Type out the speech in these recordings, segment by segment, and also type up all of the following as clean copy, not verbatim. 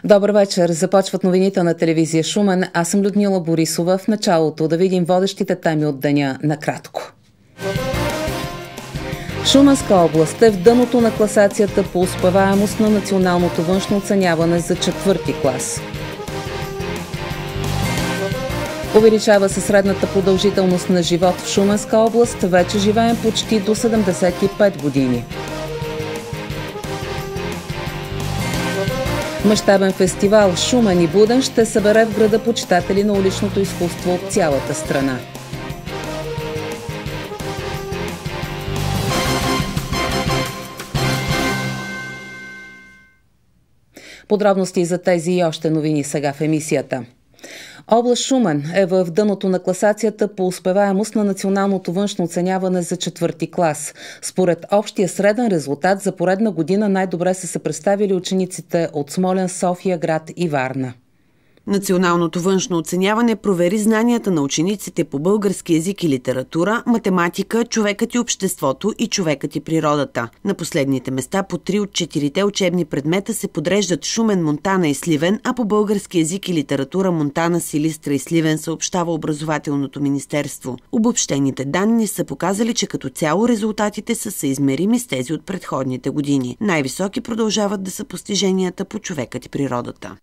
Добър вечер. Започват новините на телевизия Шумен. Аз съм Людмила Борисова. В началото да видим водещите теми от деня накратко. Шуменска област е в дъното на класацията по успеваемост на националното външно оценяване за 4-ти клас. Увеличава се средната продължителност на живот в Шуменска област. Вече живеем почти до 75 години. Мащабен фестивал Шумен и Буден ще събере в града почитатели на уличното изкуство от цялата страна. Подробности за тези и още новини сега в емисията. Област Шумен е в дъното на класацията по успеваемост на националното външно оценяване за 4-ти клас. Според общия среден резултат за поредна година най-добре са се представили учениците от Смолян, София град и Варна. Националното външно оценяване провери знанията на учениците по български език и литература, математика, човекът и обществото и човекът и природата. На последните места по 3 от 4-те учебни предмета се подреждат Шумен, Монтана и Сливен, а по български език и литература Монтана, Силистра и Сливен, съобщава Образователното министерство. Обобщените данни са показали, че като цяло резултатите са съизмерими с тези от предходните години. Най-високи продължават да са постиженията по човекът и природата.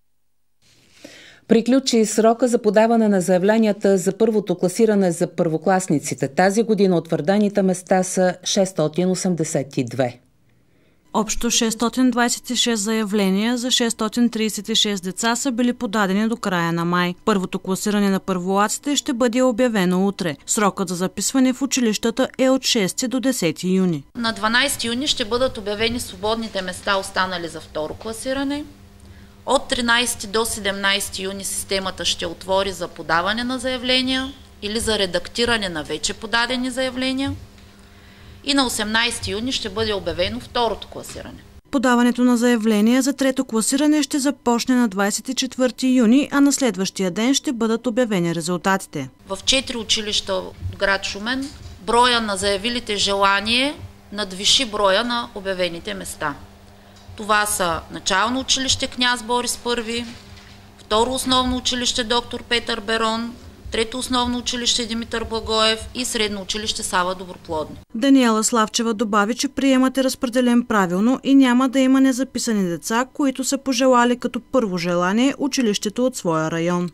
Приключи срока за подаване на заявленията за първото класиране за първокласниците. Тази година утвърдените места са 682. Общо 626 заявления за 636 деца са били подадени до края на май. Първото класиране на първолаците ще бъде обявено утре. Срокът за записване в училищата е от 6 до 10 юни. На 12 юни ще бъдат обявени свободните места, останали за второ класиране. От 13 до 17 юни системата ще отвори за подаване на заявления или за редактиране на вече подадени заявления. И на 18 юни ще бъде обявено второто класиране. Подаването на заявления за трето класиране ще започне на 24 юни, а на следващия ден ще бъдат обявени резултатите. В 4 училища от град Шумен броя на заявилите желание надвиши броя на обявените места. Това са начално училище Княз Борис I, второ основно училище Доктор Петър Берон, трето основно училище Димитър Благоев и средно училище Сава Доброплодни. Даниела Славчева добави, че приемът е разпределен правилно и няма да има незаписани деца, които са пожелали като първо желание училището от своя район.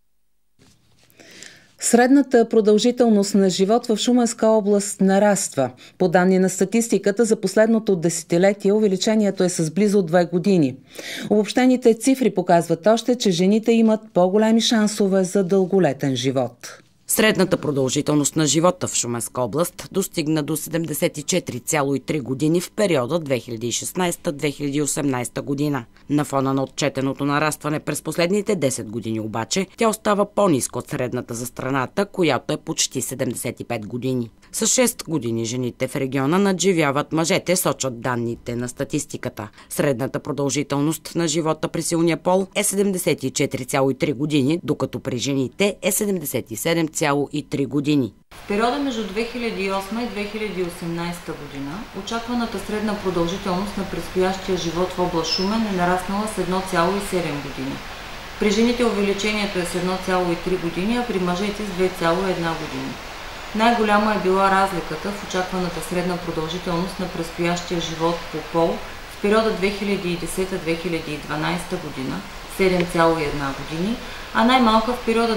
Средната продължителност на живот в Шуменска област нараства. По данни на статистиката за последното десетилетие увеличението е с близо 2 години. Обобщените цифри показват още, че жените имат по-големи шансове за дълголетен живот. Средната продължителност на живота в Шуменска област достигна до 74,3 години в периода 2016-2018 година. На фона на отчетеното нарастване през последните 10 години обаче, тя остава по-ниско от средната за страната, която е почти 75 години. С 6 години жените в региона надживяват мъжете, сочат данните на статистиката. Средната продължителност на живота при силния пол е 74,3 години, докато при жените е 77,3 години. В периода между 2008 и 2018 година очакваната средна продължителност на предстоящия живот в област Шумен е нараснала с 1,7 години. При жените увеличението е с 1,3 години, а при мъжете с 2,1 години. Най-голяма е била разликата в очакваната средна продължителност на предстоящия живот по пол в периода 2010-2012 година 7,1 години, а най-малка в периода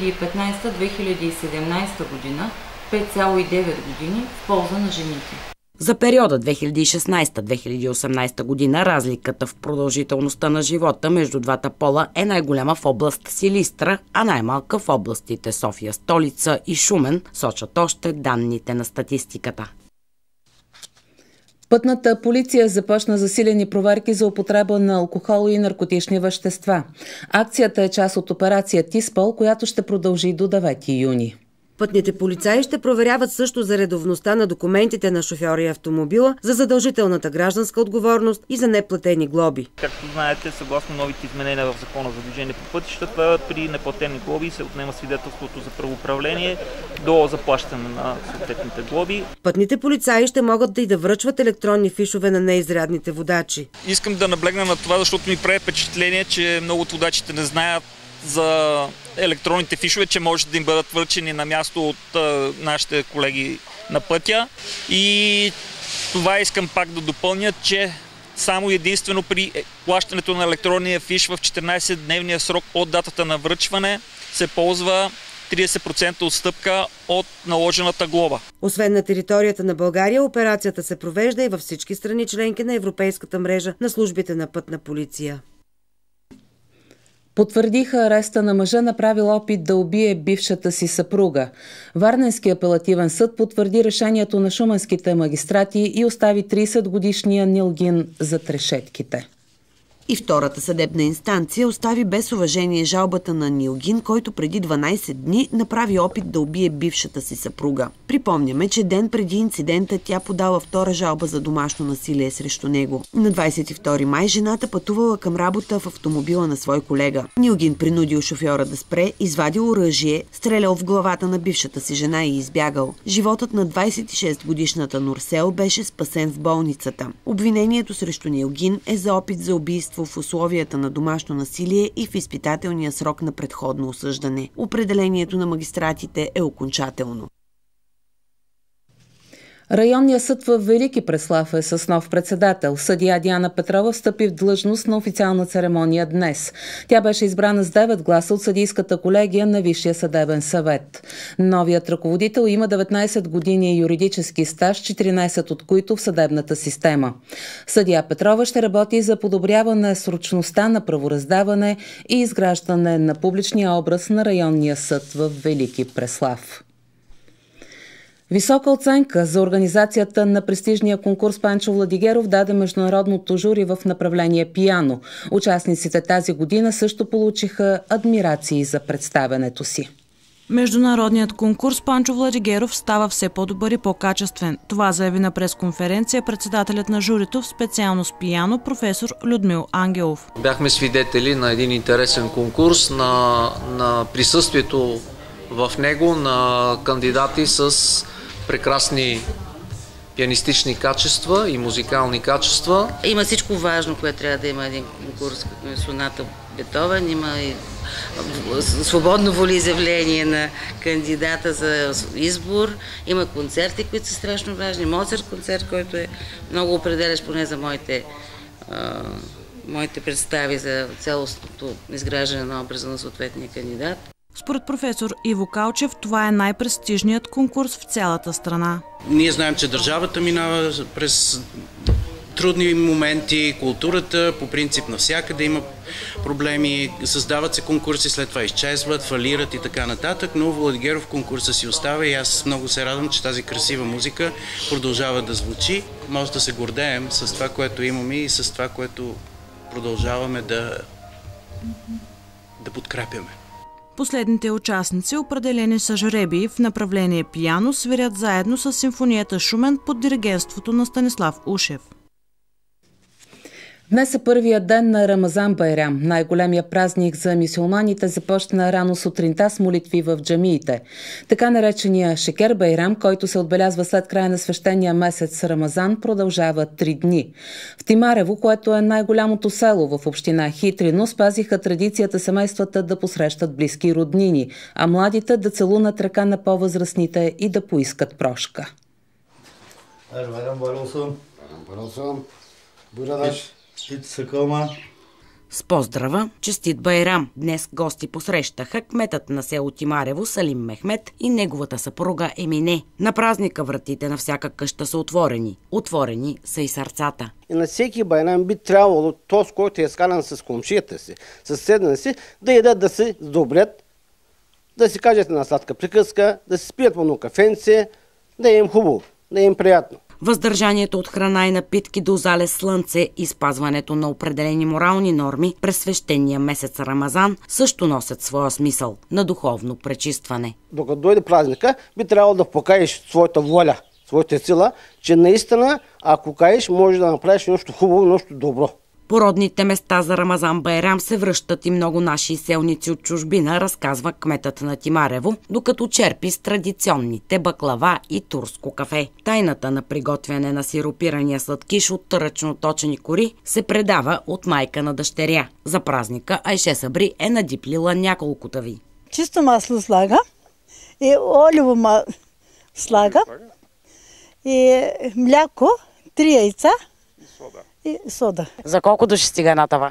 2015-2017 година 5,9 години в полза на жените. За периода 2016-2018 година разликата в продължителността на живота между двата пола е най-голяма в област Силистра, а най-малка в областите София столица и Шумен, сочат още данните на статистиката. Пътната полиция започна засилени проверки за употреба на алкохол и наркотични вещества. Акцията е част от операция Тиспол, която ще продължи до 9 юни. Пътните полицаи ще проверяват също за редовността на документите на шофьора и автомобила, за задължителната гражданска отговорност и за неплатени глоби. Както знаете, съгласно новите изменения в Закона за движение по пътищата, при неплатени глоби се отнема свидетелството за правоуправление до заплащане на съответните глоби. Пътните полицаи ще могат да връчват електронни фишове на неизрядните водачи. Искам да наблегна на това, защото ми прави впечатление, че много от водачите не знаят за електронните фишове, че може да им бъдат връчени на място от нашите колеги на пътя. И това искам пак да допълня, че само единствено при плащането на електронния фиш в 14-дневния срок от датата на връчване се ползва 30% отстъпка от наложената глоба. Освен на територията на България, операцията се провежда и във всички страни членки на Европейската мрежа на службите на пътна полиция. Потвърдиха ареста на мъжа, направил опит да убие бившата си съпруга. Варненски апелативен съд потвърди решението на шуменските магистрати и остави 30-годишния Нилгин зад решетките. И втората съдебна инстанция остави без уважение жалбата на Нилгин, който преди 12 дни направи опит да убие бившата си съпруга. Припомняме, че ден преди инцидента тя подала втора жалба за домашно насилие срещу него. На 22 май жената пътувала към работа в автомобила на свой колега. Нилгин принудил шофьора да спре, извадил оръжие, стрелял в главата на бившата си жена и избягал. Животът на 26-годишната Нурсел беше спасен в болницата. Обвинението срещу Нилгин е за опит за убийство в условията на домашно насилие и в изпитателния срок на предходно осъждане. Определението на магистратите е окончателно. Районният съд в Велики Преслав е с нов председател. Съдия Диана Петрова встъпи в длъжност на официална церемония днес. Тя беше избрана с 9 гласа от съдийската колегия на Висшия съдебен съвет. Новият ръководител има 19 години юридически стаж, 14 от които в съдебната система. Съдия Петрова ще работи за подобряване срочността на правораздаване и изграждане на публичния образ на районния съд в Велики Преслав. Висока оценка за организацията на престижния конкурс Панчо Владигеров даде международното жури в направление пиано. Участниците тази година също получиха адмирации за представянето си. Международният конкурс Панчо Владигеров става все по-добър и по-качествен. Това заяви на пресконференция председателят на журито в специалност пиано професор Людмил Ангелов. Бяхме свидетели на един интересен конкурс, на присъствието в него на кандидати с прекрасни пианистични качества и музикални качества. Има всичко важно, което трябва да има един конкурс, като соната Бетовен. Има и свободно волеизявление на кандидата за избор. Има концерти, които са страшно важни. Моцарт концерт, който е много определящ, поне за моите представи за цялостното изграждане на образа на съответния кандидат. Според професор Иво Калчев, това е най-престижният конкурс в цялата страна. Ние знаем, че държавата минава през трудни моменти, културата по принцип навсякъде има проблеми, създават се конкурси, след това изчезват, фалират и така нататък, но Владигеров конкурса си остава и аз много се радвам, че тази красива музика продължава да звучи. Може да се гордеем с това, което имаме и с това, което продължаваме да подкрепяме. Последните участници, определени са жребии в направление пиано, свирят заедно с симфонията Шумен под диригентството на Станислав Ушев. Днес е първият ден на Рамазан Байрам. Най-големия празник за мюсюлманите започна рано сутринта с молитви в джамиите. Така наречения Шекер Байрам, който се отбелязва след края на свещения месец Рамазан, продължава 3 дни. В Тимарево, което е най-голямото село в община Хитрино, спазиха традицията семействата да посрещат близки роднини, а младите да целунат ръка на по-възрастните и да поискат прошка. С поздрава, честит Байрам! Днес гости посрещаха кметът на село Тимарево Салим Мехмет и неговата съпруга Емине. На празника вратите на всяка къща са отворени. Отворени са и сърцата. И на всеки Байрам би трябвало този, който е скален с комшията си, с седна си, да ядат да се сдобрят, да си кажат една сладка приказка, да си спият по кафенце, да е им хубаво, да е им приятно. Въздържанието от храна и напитки до залез слънце и спазването на определени морални норми през свещения месец Рамазан също носят своя смисъл на духовно пречистване. Докато дойде празника, би трябвало да покажеш своята воля, своята сила, че наистина, ако каеш, може да направиш нещо хубаво, нещо добро. По родните места за Рамазан Байрам се връщат и много наши селници от чужбина, разказва кметът на Тимарево, докато черпи с традиционните баклава и турско кафе. Тайната на приготвяне на сиропирания сладкиш от ръчно точени кори се предава от майка на дъщеря. За празника Айше Сабри е надиплила няколко тави. Чисто масло слага и оливо слага и мляко, 3 яйца и сода. За колко души стига една тава?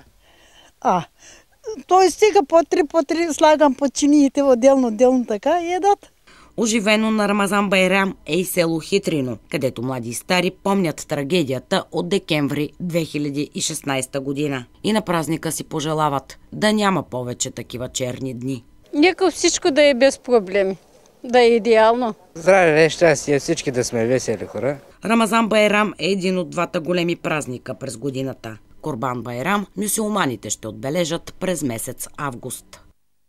Той стига по 3, слагам по чиниите отделно така и едат. Оживено на Рамазан Байрам е и село Хитрино, където млади и стари помнят трагедията от декември 2016 година. И на празника си пожелават да няма повече такива черни дни. Нека всичко да е без проблеми, да е идеално. Здраве, щастие, всички да сме весели хора. Рамазан Байрам е един от двата големи празника през годината. Курбан Байрам мюсюлманите ще отбележат през месец август.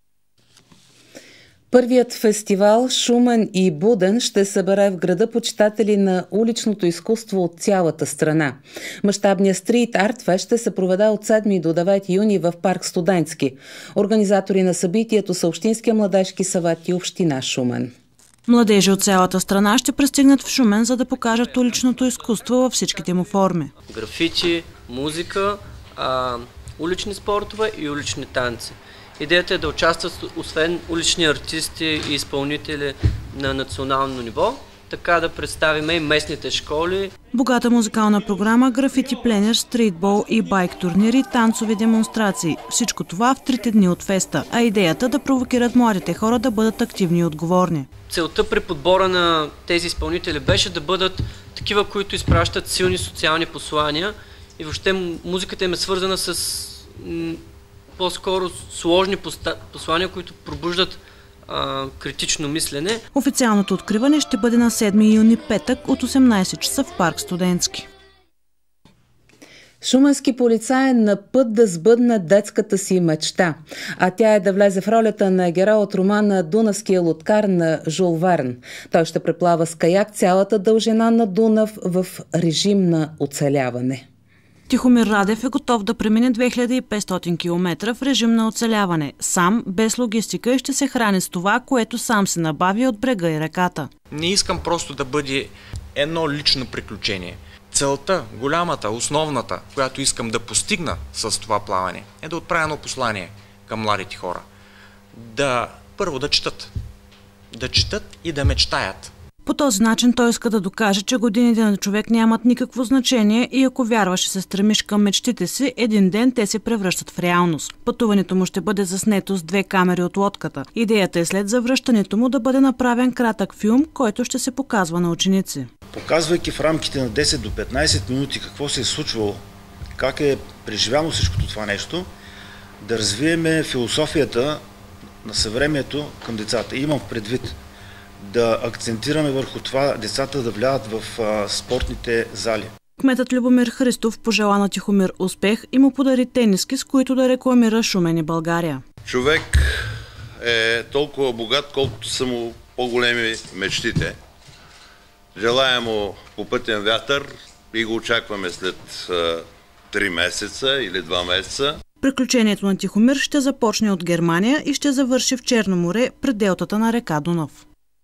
Първият фестивал Шумен и Буден ще събере в града почитатели на уличното изкуство от цялата страна. Мащабният стрит арт фест ще се проведе от 7 до 9 юни в парк Студентски. Организатори на събитието са Общинския младежки съвет и община Шумен. Младежи от цялата страна ще пристигнат в Шумен, за да покажат уличното изкуство във всичките му форми. Графити, музика, улични спортове и улични танци. Идеята е да участват освен улични артисти и изпълнители на национално ниво, така да представим и местните школи. Богата музикална програма, графити пленер, стритбол и байк турнири, танцови демонстрации. Всичко това в 3 дни от феста, а идеята да провокират младите хора да бъдат активни и отговорни. Целта при подбора на тези изпълнители беше да бъдат такива, които изпращат силни социални послания и въобще музиката им е свързана с по-скоро сложни послания, които пробуждат критично мислене. Официалното откриване ще бъде на 7 юни петък от 18 часа в парк Студентски. Шуменски полицай е на път да сбъдне детската си мечта, а тя е да влезе в ролята на герой от романа «Дунавския лодкар» на Жул Верн. Той ще преплава с каяк цялата дължина на Дунав в режим на оцеляване. Тихомир Радев е готов да премине 2500 км в режим на оцеляване. Сам, без логистика, и ще се храни с това, което сам се набави от брега и реката. Не искам просто да бъде едно лично приключение. Целта, голямата, основната, която искам да постигна с това плаване, е да отправя едно послание към младите хора. Първо да четат. Да четат и да мечтаят. По този начин той иска да докаже, че годините на човек нямат никакво значение и ако вярваш и се стремиш към мечтите си, един ден те се превръщат в реалност. Пътуването му ще бъде заснето с 2 камери от лодката. Идеята е след завръщането му да бъде направен кратък филм, който ще се показва на ученици. Показвайки в рамките на 10 до 15 минути какво се е случвало, как е преживяно всичкото това нещо, да развиеме философията на съвремието към децата. Имам предвид да акцентираме върху това децата да влязат в спортните зали. Кметът Любомир Христов пожела на Тихомир успех и му подари тениски, с които да рекламира Шумен и България. Човек е толкова богат, колкото са му по-големи мечтите. Желая му попътен вятър и го очакваме след 3 месеца или 2 месеца. Приключението на Тихомир ще започне от Германия и ще завърши в Черно море пред делтата на река Дунав.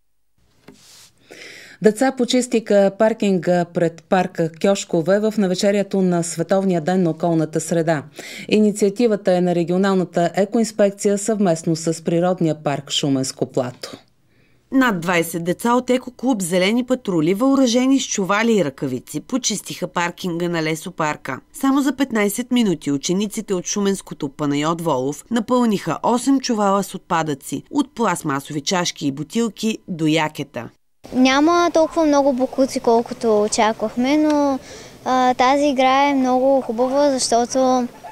Деца почистиха паркинга пред парка Кьошкове в навечерието на Световния ден на околната среда. Инициативата е на регионалната екоинспекция съвместно с природния парк Шуменско плато. Над 20 деца от екоклуб «Зелени патрули», въоръжени с чували и ръкавици, почистиха паркинга на лесопарка. Само за 15 минути учениците от шуменското Панайот Волов напълниха 8 чувала с отпадъци, от пластмасови чашки и бутилки до якета. Няма толкова много боклуци, колкото очаквахме, но тази игра е много хубава, защото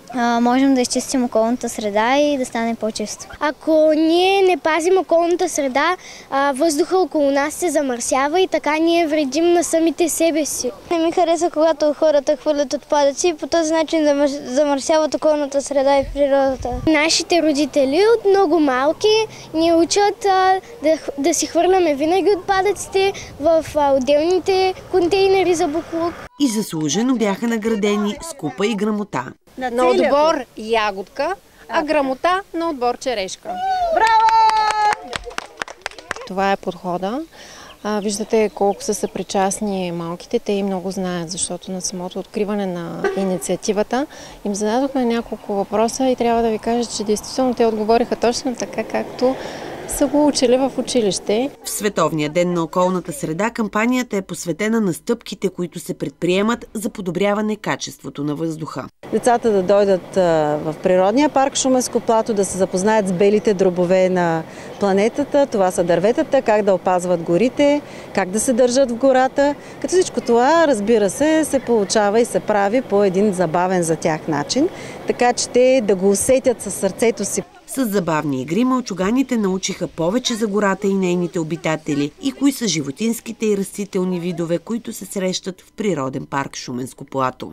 можем да изчистим околната среда и да стане по-чисто. Ако ние не пазим околната среда, въздуха около нас се замърсява и така ние вредим на самите себе си. Не ми хареса, когато хората хвърлят отпадъци и по този начин замърсяват околната среда и природата. Нашите родители от много малки ни учат да си хвърляме винаги отпадъците в отделните контейнери за боклук. И заслужено бяха наградени с купа и грамота. На отбор ягодка, а грамота на отбор черешка. Браво! Това е подхода. Виждате колко са съпричастни малките. Те и много знаят, защото на самото откриване на инициативата им зададохме няколко въпроса и трябва да ви кажа, че действително те отговориха точно така, както са го учили в училище. В Световния ден на околната среда кампанията е посветена на стъпките, които се предприемат за подобряване качеството на въздуха. Децата да дойдат в природния парк Шуменско плато, да се запознаят с белите дробове на планетата. Това са дърветата, как да опазват горите, как да се държат в гората. Като всичко това, разбира се получава и се прави по един забавен за тях начин, така че те да го усетят със сърцето си. С забавни игри мълчуганите научиха повече за гората и нейните обитатели и кои са животинските и растителни видове, които се срещат в природен парк Шуменско плато.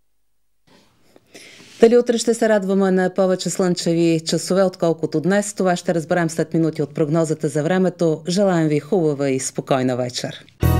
Дали утре ще се радваме на повече слънчеви часове, отколкото днес? Това ще разберем след минути от прогнозата за времето. Желаем ви хубава и спокойна вечер.